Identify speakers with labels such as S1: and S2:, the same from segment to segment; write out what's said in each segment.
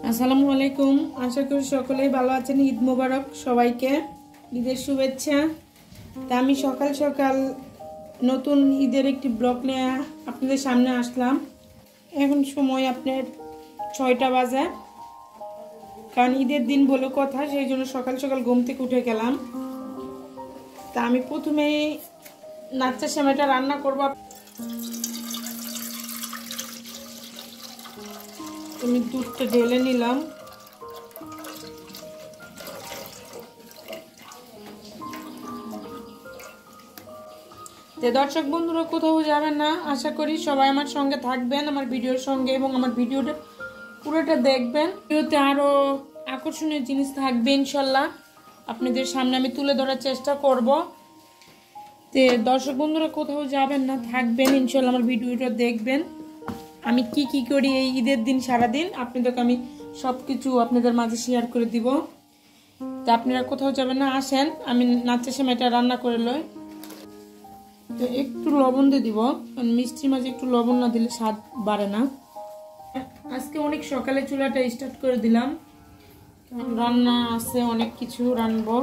S1: আসসালামু আলাইকুম। আশা করি সকলেই ভালো আছেন। ঈদ মোবারক সবাইকে, ঈদের শুভেচ্ছা। তা আমি সকাল সকাল নতুন ঈদের একটি ব্লগ নিয়ে আপনাদের সামনে আসলাম। এখন সময় আপনার 6টা বাজে, কারণ ঈদের দিন বলে কথা, সেই জন্য সকাল সকাল ঘুম থেকে উঠে গেলাম। তা আমি প্রথমেই নাচ্চা সেমাইটা রান্না করব। আমি দুধটা ঢেলে নিলাম। দর্শক বন্ধুরা কোথাও যাবেন না, আশা করি সবাই আমার সঙ্গে থাকবেন, আমার ভিডিওর সঙ্গে, এবং আমার ভিডিওটা পুরোটা দেখবেন। ভিডিওতে আরো আকর্ষণীয় জিনিস থাকবে ইনশাল্লাহ, আপনাদের সামনে আমি তুলে ধরার চেষ্টা করব। দর্শক বন্ধুরা কোথাও যাবেন না, থাকবেন ইনশাল্লাহ, আমার ভিডিওটা দেখবেন। আমি কি কি করি এই ঈদের দিন সারাদিন আপনাদেরকে আমি সবকিছু আপনাদের মাঝে শেয়ার করে দিব। তা আপনারা কোথাও যাবেন না, আসেন, আমি নাচ্চা সেমাইটা রান্না করে লই। তো একটু লবণ দিয়ে দিব, কারণ মিষ্টির মাঝে একটু লবণ না দিলে স্বাদ বাড়ে না। আজকে অনেক সকালে চুলাটা স্টার্ট করে দিলাম, রান্না আছে, অনেক কিছু রান্নবো।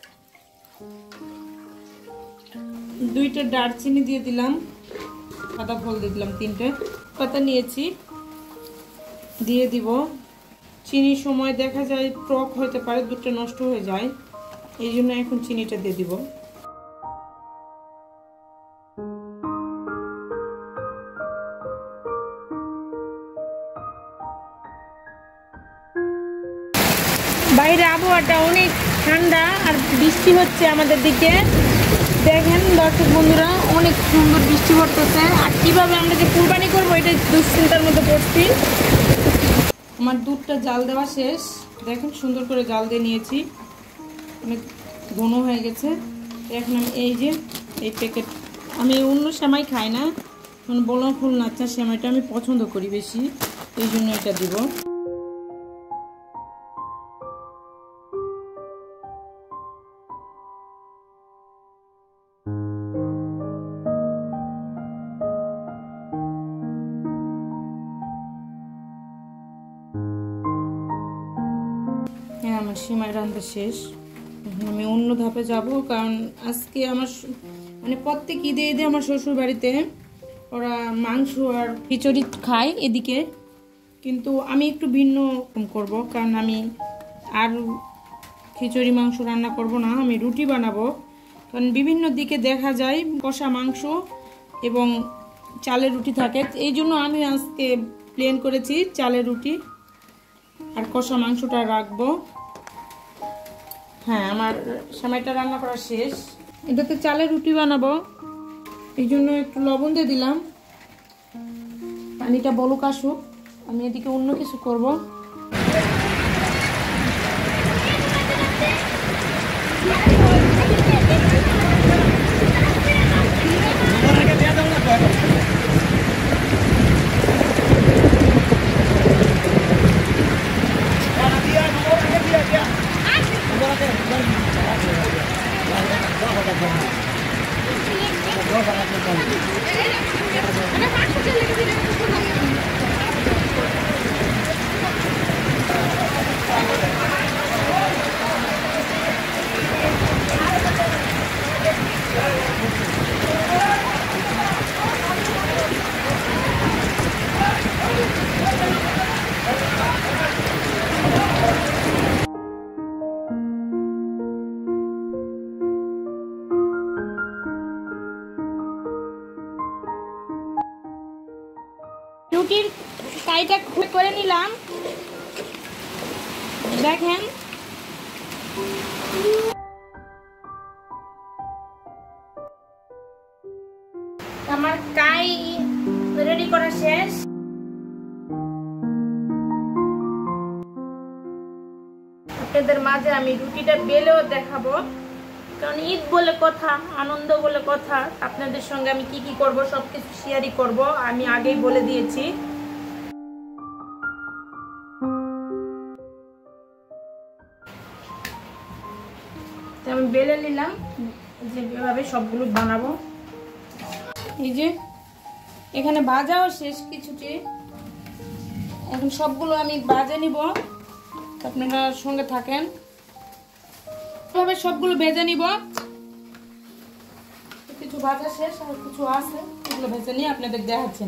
S1: 2টা দারচিনি দিয়ে দিলাম, সাদা ফল দিয়ে দিলাম, 3টে পাতা নিয়েছি, দিয়ে দিব। চিনির সময় দেখা যায় টক হতে পারে, দুধটা নষ্ট হয়ে যায়, এই জন্য এখন চিনিটা দিয়ে দিব। বাইরে আবহাওয়াটা অনেক ঠান্ডা আর বৃষ্টি হচ্ছে আমাদের দিকে। দেখেন দর্শক বন্ধুরা, অনেক সুন্দর বৃষ্টি পড়তেছে। আর কিভাবে আমরা যে কুরবানি করবো এটা দুশ্চিন্তার মধ্যে পড়ছি। আমার দুধটা জাল দেওয়া শেষ, দেখেন সুন্দর করে জাল দিয়ে নিয়েছি, অনেক ঘন হয়ে গেছে। এখন আমি এই যে এই প্যাকেট, আমি অন্য সেমাই খাই না, মানে বললাম ফুল নাচ্চা সেমাইটা আমি পছন্দ করি বেশি, এই জন্য এটা দিব। হ্যাঁ, আমার সেমাই রান্না শেষ। আমি অন্য ধাপে যাব, কারণ আজকে আমার মানে প্রত্যেক ঈদে ঈদে আমার শ্বশুর বাড়িতে ওরা মাংস আর খিচুড়ি খায় এদিকে, কিন্তু আমি একটু ভিন্ন রকম করব, কারণ আমি আর খিচুড়ি মাংস রান্না করব না, আমি রুটি বানাবো। কারণ বিভিন্ন দিকে দেখা যায় কষা মাংস এবং চালের রুটি থাকে, এই জন্য আমি আজকে প্লেন করেছি, চালের রুটি আর কষা মাংসটা রাখবো। হ্যাঁ, আমার সেমাইটা রান্না করা শেষ। এটাতে চালের রুটি বানাবো, এই জন্য একটু লবণ দিয়ে দিলাম। পানিটা বলক আসুক, আমি এদিকে অন্য কিছু করব। রুটির কাইটা করে নিলাম, দেখেন আমার কাই রেডি করা শেষ। আপনাদের মাঝে আমি রুটিটা বেলেও দেখাবো, কারণ ঈদ বলে কথা, আনন্দ বলে কথা, আপনাদের সঙ্গে আমি কি কি করব সবকিছু শেয়ারই করব, আমি আগেই বলে দিয়েছি। আমি বেলে নিলাম, যেভাবে সবগুলো বানাবো। এই যে এখানে ভাজাও শেষ কিছুটি, এখন সবগুলো আমি ভেজে নিব, আপনারা সঙ্গে থাকেন। এভাবে সবগুলো ভেজে নিব, কিছু ভাজা শেষ আর কিছু আছে, এগুলো ভেজে নিয়ে আপনাদের দেখাচ্ছি।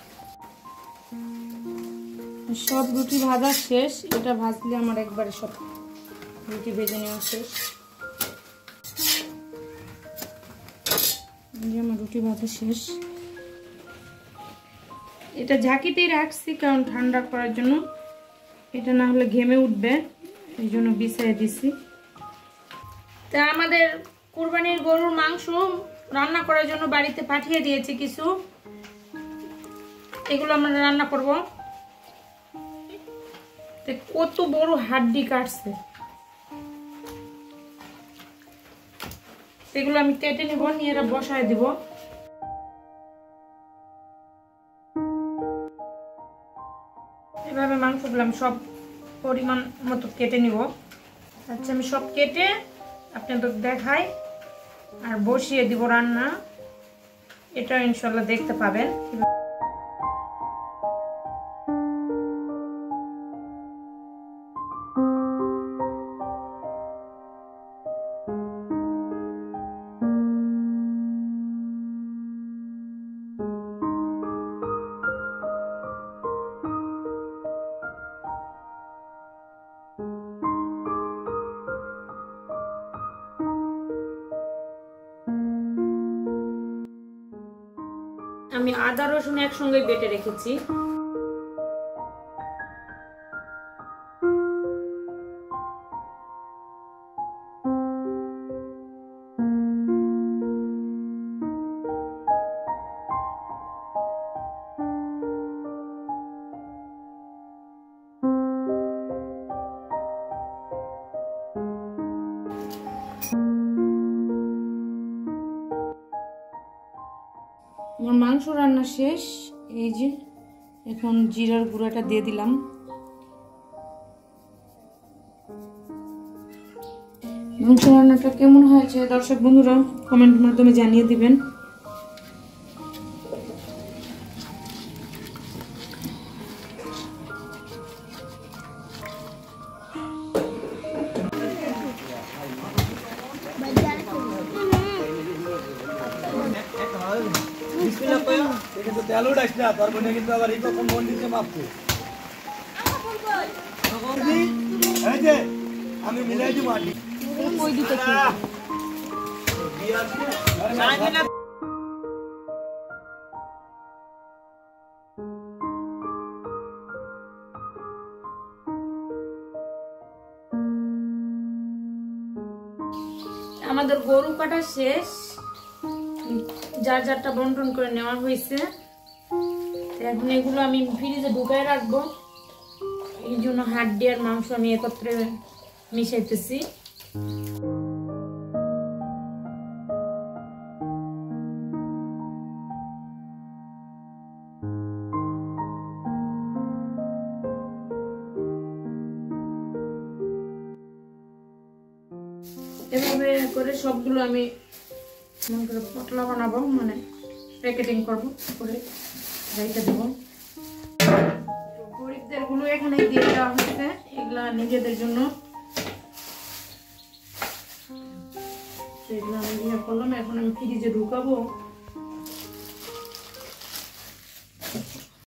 S1: সব রুটি ভাজা শেষ, এটা ভাজলে আমার একবারে সব রুটি ভেজে নেওয়া শেষ। আমার রুটি ভাজা শেষ, এটা ঝাঁকিতেই রাখছি কারণ ঠান্ডা করার জন্য, এটা না হলে ঘেমে উঠবে, এই জন্য বিছিয়ে দিছি। তা আমাদের কুরবানির গরুর মাংস রান্না করার জন্য বাড়িতে পাঠিয়ে দিয়েছি কিছু, এগুলো আমরা রান্না করব। কত বড় হাড্ডি কাটছে, এগুলো আমি কেটে নিব, নিয়ে এরা বসায় দিব। এভাবে মাংসগুলো আমি সব পরিমাণ মতো কেটে নিব। আচ্ছা, আমি সব কেটে আপনাদের দেখাই আর বসিয়ে দিব রান্না, এটা ইনশাল্লাহ দেখতে পাবেন। আমি আদা রসুন একসঙ্গে বেটে রেখেছি। আমার মাংস রান্না শেষ, এই যে এখন জিরার গুঁড়াটা দিয়ে দিলাম। মাংস রান্নাটা কেমন হয়েছে দর্শক বন্ধুরা কমেন্টের মাধ্যমে জানিয়ে দিবেন।
S2: আমি মিলাই দিব আটি কই দিতে কি
S1: আমাদের গরু কাটা শেষ, যার যারটা বন্টন করে নেওয়া হয়েছে। এখন এগুলো আমি ফ্রিজে ঢুকায় রাখবো, এই জন্য হাড্ডি আর মাংস আমি একত্রে মিশাইতেছি। এভাবে করে সবগুলো আমি পতলা বানাবো, মানে প্যাকেটিং করবো করে রেখে দেবো। গরিবদের গুলো এখানে দিয়ে দেওয়া হয়েছে, এগুলা নিজেদের জন্য। এগুলো আমি ইয়ে করলাম, এখন আমি ফ্রিজে ঢুকাবো।